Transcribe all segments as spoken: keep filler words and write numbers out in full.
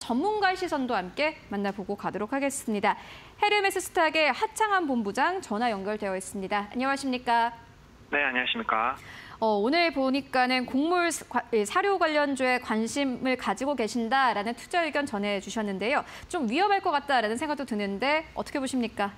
전문가의 시선도 함께 만나보고 가도록 하겠습니다. 헤르메스스탁의 하창한 본부장 전화 연결되어 있습니다. 안녕하십니까? 네, 안녕하십니까? 어, 오늘 보니까는 곡물 사료 관련주에 관심을 가지고 계신다라는 투자 의견 전해주셨는데요. 좀 위험할 것 같다라는 생각도 드는데 어떻게 보십니까?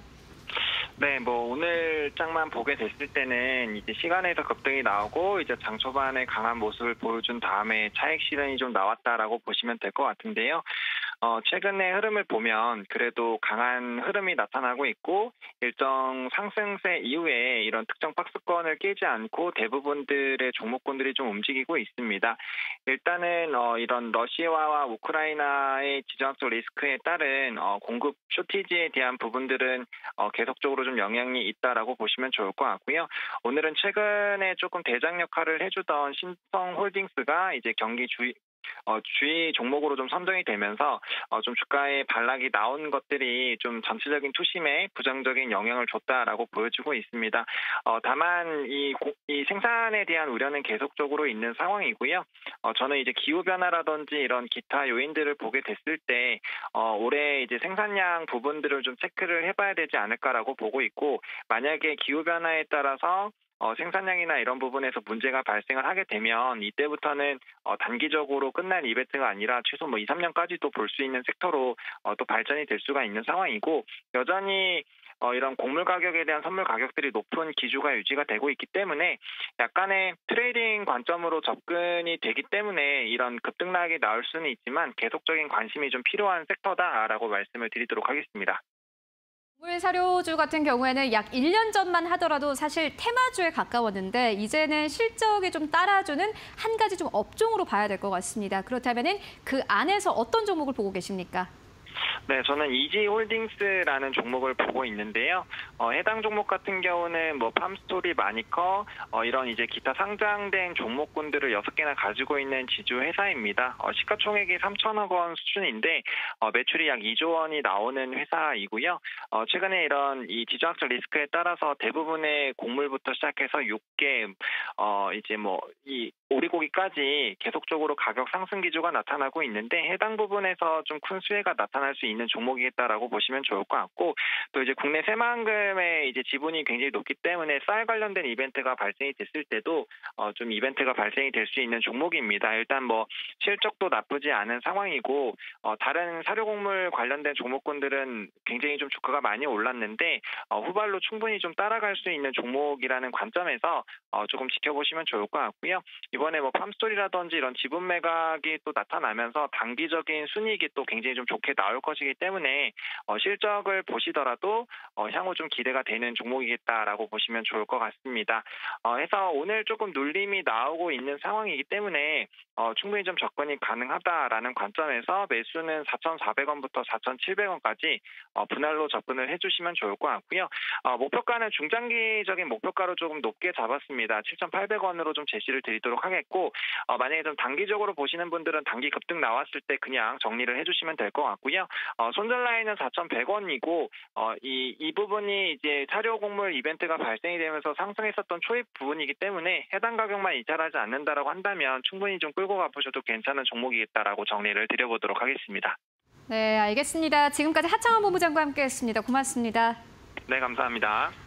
네, 뭐 오늘 장만 보게 됐을 때는 이제 시간에서 급등이 나오고 이제 장 초반에 강한 모습을 보여준 다음에 차익 실현이 좀 나왔다라고 보시면 될 것 같은데요. 어, 최근의 흐름을 보면 그래도 강한 흐름이 나타나고 있고 일정 상승세 이후에 이런 특정 박스권을 깨지 않고 대부분들의 종목군들이 좀 움직이고 있습니다. 일단은 어, 이런 러시아와 우크라이나의 지정학적 리스크에 따른 어, 공급 쇼티지에 대한 부분들은 어, 계속적으로 좀 영향이 있다라고 보시면 좋을 것 같고요. 오늘은 최근에 조금 대장 역할을 해주던 신성홀딩스가 이제 경기 주의 어, 주의 종목으로 좀 선정이 되면서 어, 좀 주가에 반락이 나온 것들이 좀 전체적인 투심에 부정적인 영향을 줬다라고 보여주고 있습니다. 어, 다만 이, 고, 이 생산에 대한 우려는 계속적으로 있는 상황이고요. 어, 저는 이제 기후 변화라든지 이런 기타 요인들을 보게 됐을 때 어, 올해 이제 생산량 부분들을 좀 체크를 해봐야 되지 않을까라고 보고 있고 만약에 기후 변화에 따라서 어, 생산량이나 이런 부분에서 문제가 발생을 하게 되면 이때부터는 어, 단기적으로 끝날 이벤트가 아니라 최소 뭐 이, 삼 년까지도 볼 수 있는 섹터로 어, 또 발전이 될 수가 있는 상황이고 여전히 어, 이런 곡물 가격에 대한 선물 가격들이 높은 기조가 유지가 되고 있기 때문에 약간의 트레이딩 관점으로 접근이 되기 때문에 이런 급등락이 나올 수는 있지만 계속적인 관심이 좀 필요한 섹터다라고 말씀을 드리도록 하겠습니다. 곡물 사료주 같은 경우에는 약 일 년 전만 하더라도 사실 테마주에 가까웠는데 이제는 실적이 좀 따라주는 한 가지 좀 업종으로 봐야 될 것 같습니다. 그렇다면 그 안에서 어떤 종목을 보고 계십니까? 네, 저는 이지홀딩스라는 종목을 보고 있는데요. 어, 해당 종목 같은 경우는 뭐 팜스토리, 마니커 어, 이런 이제 기타 상장된 종목군들을 여섯 개나 가지고 있는 지주 회사입니다. 어, 시가총액이 삼천억 원 수준인데 어, 매출이 약 이조 원이 나오는 회사이고요. 어, 최근에 이런 이 지정학적 리스크에 따라서 대부분의 곡물부터 시작해서 육개 어, 이제 뭐 이 오리고기까지 계속적으로 가격 상승 기조가 나타나고 있는데 해당 부분에서 좀 큰 수혜가 나타날 수 있는 종목이겠다라고 보시면 좋을 것 같고 또 이제 국내 새만금의 이제 지분이 굉장히 높기 때문에 쌀 관련된 이벤트가 발생이 됐을 때도 어, 좀 이벤트가 발생이 될 수 있는 종목입니다. 일단 뭐 실적도 나쁘지 않은 상황이고 어, 다른 사료곡물 관련된 종목군들은 굉장히 좀 주가가 많이 올랐는데 어, 후발로 충분히 좀 따라갈 수 있는 종목이라는 관점에서 어, 조금 지켜보시면 좋을 것 같고요. 이번에 뭐 팜스토리라든지 이런 지분 매각이 또 나타나면서 단기적인 순이익이 또 굉장히 좀 좋게 나올 것이기 때문에 어, 실적을 보시더라도 어, 향후 좀 기대가 되는 종목이겠다라고 보시면 좋을 것 같습니다. 어, 해서 오늘 조금 눌림이 나오고 있는 상황이기 때문에 어, 충분히 좀 접근이 가능하다라는 관점에서 매수는 사천사백 원부터 사천칠백 원까지 어, 분할로 접근을 해주시면 좋을 것 같고요. 어, 목표가는 중장기적인 목표가로 조금 높게 잡았습니다. 칠천팔백 원으로 좀 제시를 드리도록 하겠고 어, 만약에 좀 단기적으로 보시는 분들은 단기 급등 나왔을 때 그냥 정리를 해주시면 될 것 같고요. 어, 손절 라인은 사천백 원이고 어, 이, 이 부분이 이제 사료곡물 이벤트가 발생이 되면서 상승했었던 초입 부분이기 때문에 해당 가격만 이탈하지 않는다라고 한다면 충분히 좀 끌고 가보셔도 괜찮은 종목이겠다라고 정리를 드려보도록 하겠습니다. 네, 알겠습니다. 지금까지 하창원 본부장과 함께했습니다. 고맙습니다. 네, 감사합니다.